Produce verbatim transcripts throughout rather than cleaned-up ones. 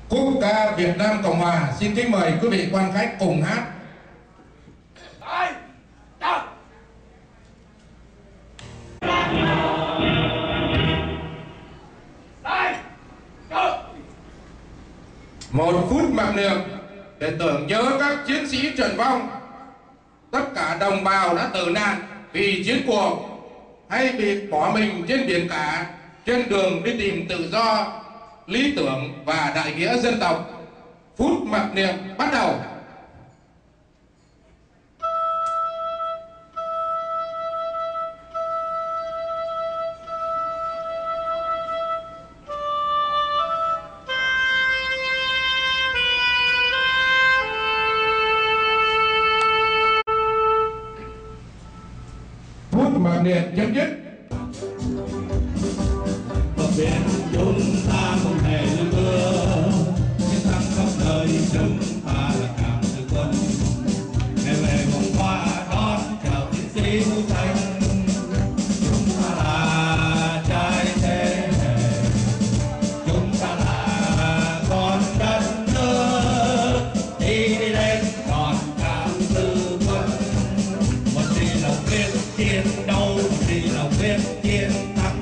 Quốc ca Việt Nam Cộng Hòa. Xin kính mời quý vị quan khách cùng hát. Một phút mặc niệm để tưởng nhớ các chiến sĩ trận vong, tất cả đồng bào đã tử nạn vì chiến cuộc hay bị bỏ mình trên biển cả, trên đường đi tìm tự do, lý tưởng và đại nghĩa dân tộc. Phút mặc niệm bắt đầu. Phút mặc niệm chấm dứt. Và biển chúng ta không hề lơ mơ, chiến thắng khắp nơi chúng ta là cảm sự quân. Ngày về vòng hoa đón chào chiến sĩ mũ xanh, chúng ta là trai thế hệ, chúng ta là con đất nước, đi đi lên còn cảm sự quân. Một gì lòng biết chiến đấu, một gì lòng biết chiến thắng.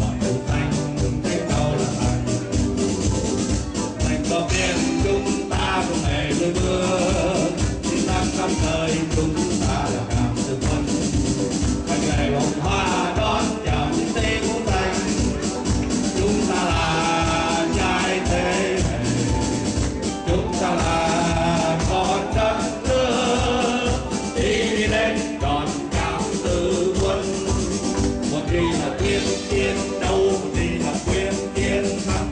Chúng ta không hề lùi bước, chiến thắng khắp nơi chúng ta là cảm sự quân. Ngày ngày vòng hoa đón chào chiến sĩ mũ xanh, chúng ta là trai thế hệ, chúng ta là con đất nước, đi đi lên đón cảm sự quân. Một khi là quyết chiến đấu, một khi là quyết chiến thắng.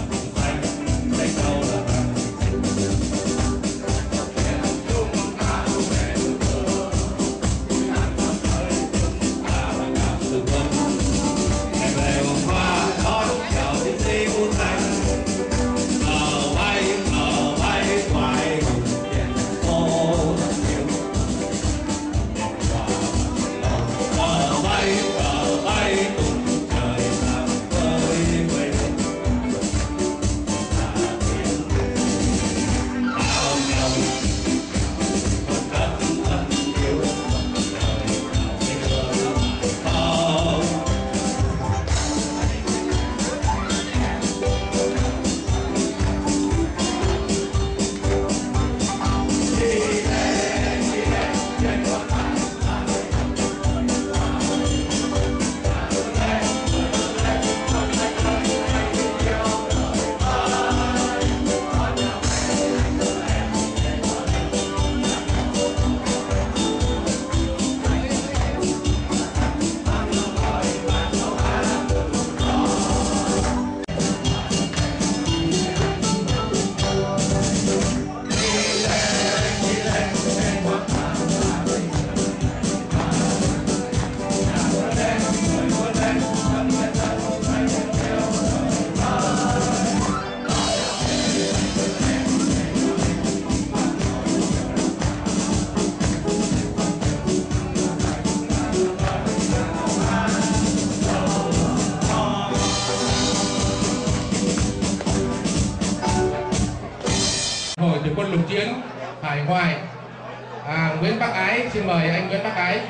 Quân lục chiến Hải Ngoại. à, Nguyễn Bắc Ái, xin mời anh Nguyễn Bắc Ái.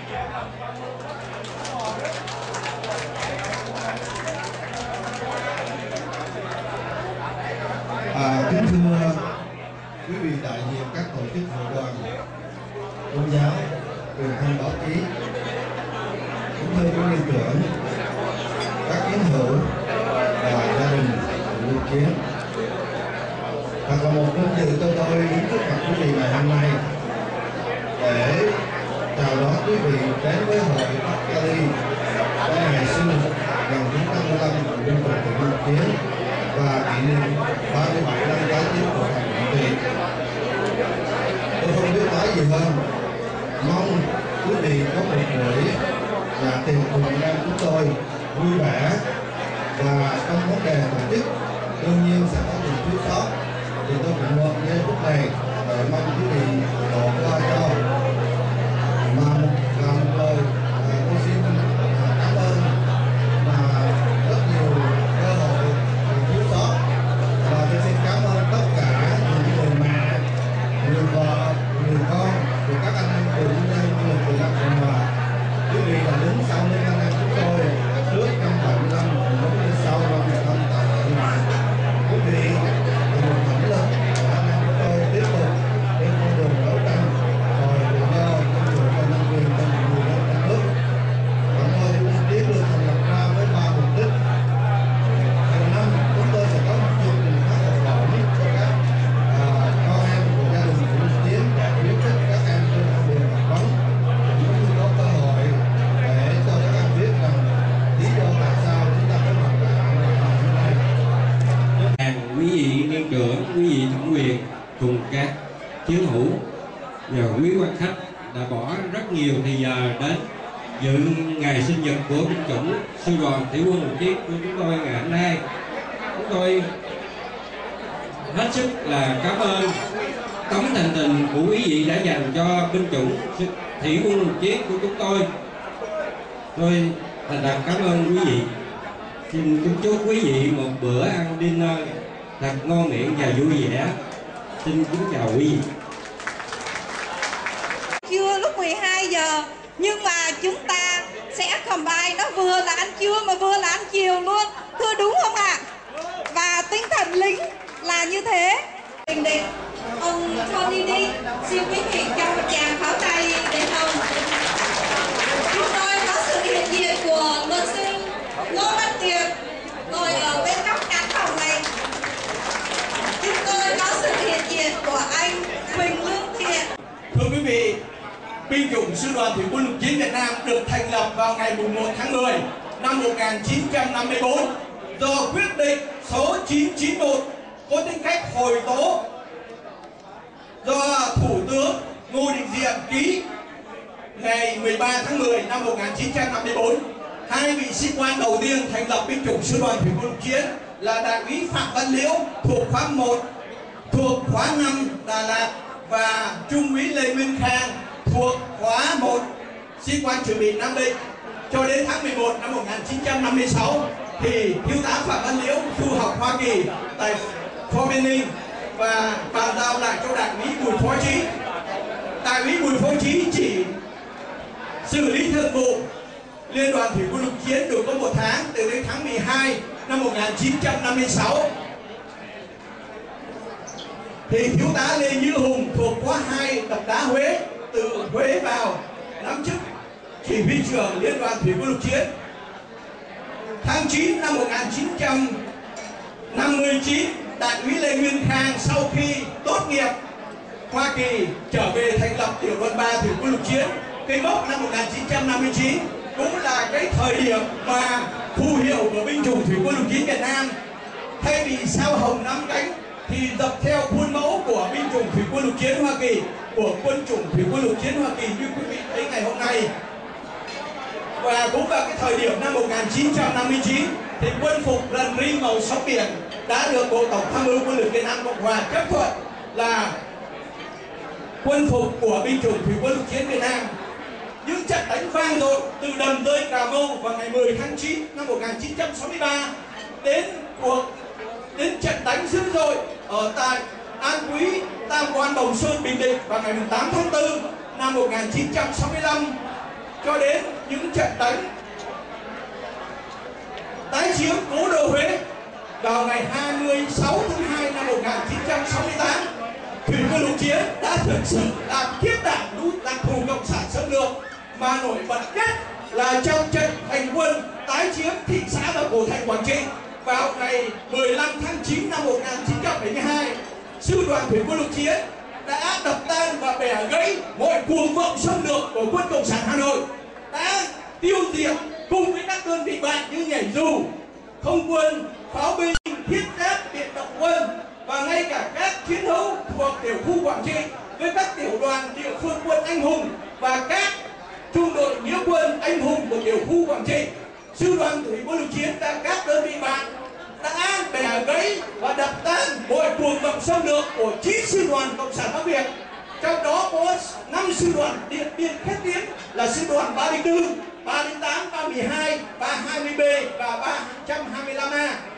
À, kính thưa quý vị đại diện các tổ chức hội đoàn tôn giáo, truyền thông báo chí, kính thưa quý viên trưởng, các chiến hữu và gia đình lục chiến. Thật là một vinh dự cho tôi đứng trước mặt quý vị ngày hôm nay để chào đón quý vị đến với hội Bắc Cali trong ngày sinh gần chín trăm năm mươi lăm của quân đội Việt Nam chiến và kỷ niệm ba mươi bảy năm tái chiến của thành Quảng Trị. Tôi không biết nói gì hơn, mong quý vị có một buổi là tiệc cùng anh em chúng tôi vui vẻ, và trong vấn đề tổ chức đương nhiên sẽ có những thiếu sót, thì tôi cũng mượn ngay lúc này để mong quý vị bỏ qua cho. Mà một là một lời tôi xin cảm ơn và rất nhiều cơ hội thiếu sót, và tôi xin cảm ơn tất cả trưởng, quý vị thẩm quyền cùng các chiến hữu và quý quan khách đã bỏ rất nhiều thời giờ đến dự ngày sinh nhật của binh chủng sư đoàn thủy quân lục chiến của chúng tôi ngày hôm nay. Chúng tôi hết sức là cảm ơn tấm thành tình của quý vị đã dành cho binh chủng thủy quân lục chiến của chúng tôi. Tôi thành thật cảm ơn quý vị. Xin kính chúc quý vị một bữa ăn dinner thật ngon miệng và vui vẻ. Xin kính chào quý vị. Trưa lúc mười hai giờ, nhưng mà chúng ta sẽ combine, nó vừa là ăn trưa mà vừa là ăn chiều luôn, thưa đúng không ạ? Và tinh thần lính là như thế. Bình định, ông Tony đi, xin quý vị cho một tràng pháo tay để ông. Chúng tôi có sự hiện diện của luật sư Ngô Văn Tiệp ngồi ở bên góc khán phòng này. Chúng tôi có sự hiện diện của anh Huỳnh Lương Thiện. Thưa quý vị, binh chủng sư đoàn thủy quân lục chiến Việt Nam được thành lập vào ngày mùng một tháng mười năm một nghìn chín trăm năm mươi tư do quyết định số chín trăm chín mươi mốt có tính cách hồi tố do Thủ tướng Ngô Đình Diệm ký ngày mười ba tháng mười năm một nghìn chín trăm năm mươi tư. Hai vị sĩ quan đầu tiên thành lập binh chủng sư đoàn thủy quân lục chiến là đại úy Phạm Văn Liễu thuộc khóa một thuộc khóa năm Đà Lạt và trung úy Lê Nguyên Khang thuộc khóa một sĩ quan dự bị Nam Định. Cho đến tháng mười một năm một nghìn chín trăm năm mươi sáu thì thiếu tá Phạm Văn Liễu du học Hoa Kỳ tại Fort Benning và bàn giao lại cho đại úy Bùi Phó Chí. Đại úy Bùi Phó Chí chỉ xử lý thường vụ Liên đoàn thủy quân lục chiến được có một tháng, từ đến tháng mười hai năm một nghìn chín trăm năm mươi sáu thì thiếu tá Lê Như Hùng thuộc khóa hai đập đá Huế từ Huế vào nắm chức chỉ huy trưởng Liên đoàn thủy quân lục chiến. Tháng chín năm một nghìn chín trăm năm mươi chín, đại úy Lê Nguyên Khang sau khi tốt nghiệp Hoa Kỳ trở về thành lập tiểu đoàn ba thủy quân lục chiến. Cái mốc năm một nghìn chín trăm năm mươi chín cũng là cái thời điểm mà phù hiệu của binh chủng thủy quân lục chiến Việt Nam thay vì sao hồng nắm cánh thì dập theo khuôn mẫu của binh chủng thủy quân lục chiến Hoa Kỳ, của quân chủng thủy quân lục chiến Hoa Kỳ như quý vị thấy ngày hôm nay. Và cũng vào cái thời điểm năm một nghìn chín trăm năm mươi chín thì quân phục rằn ri màu sóng biển đã được Bộ Tổng tham mưu Quân lực Việt Nam Cộng hòa chấp thuận là quân phục của binh chủng thủy quân lục chiến Việt Nam. Những trận đánh vang dội từ đầm rơi Cà Mau vào ngày mười tháng chín năm một nghìn chín trăm sáu mươi ba đến cuộc đến trận đánh dữ dội ở tại An Quý, Tam Quan, Đồng Sơn, Bình Định vào ngày tám tháng tư năm một nghìn chín trăm sáu mươi lăm, cho đến những trận đánh tái chiếm cố đô Huế vào ngày hai mươi sáu tháng hai năm một nghìn chín trăm sáu mươi tám. Thủy quân lục chiến đã thực sự làm kiếp đảng đu đặc thù cộng sản xâm lược, mà nổi bật nhất là trong trận hành quân tái chiếm thị xã và cổ thành Quảng Trị vào ngày mười lăm tháng chín năm một nghìn chín trăm bảy mươi hai. Sư đoàn thủy quân lục chiến đã đập tan và bẻ gãy mọi cuồng vọng xâm lược của quân cộng sản Hà Nội, đã tiêu diệt cùng với các đơn vị bạn như nhảy dù, không quân, pháo binh, thiết giáp, biệt động quân và ngay cả các chiến hữu thuộc tiểu khu Quảng Trị với các tiểu đoàn địa phương quân anh hùng và các trung đội nghĩa quân anh hùng của tiểu khu Quảng Trị. Sư đoàn thủy quân lục chiến và các đơn vị bạn đã bẻ gãy và đập tan mọi cuồng vọng xâm lược của chín sư đoàn cộng sản Bắc Việt, trong đó có năm sư đoàn Điện Biên Khét Tiếng là sư đoàn ba mươi tư, ba mươi tám, ba mươi hai, ba trăm hai mươi B và ba trăm hai mươi lăm A.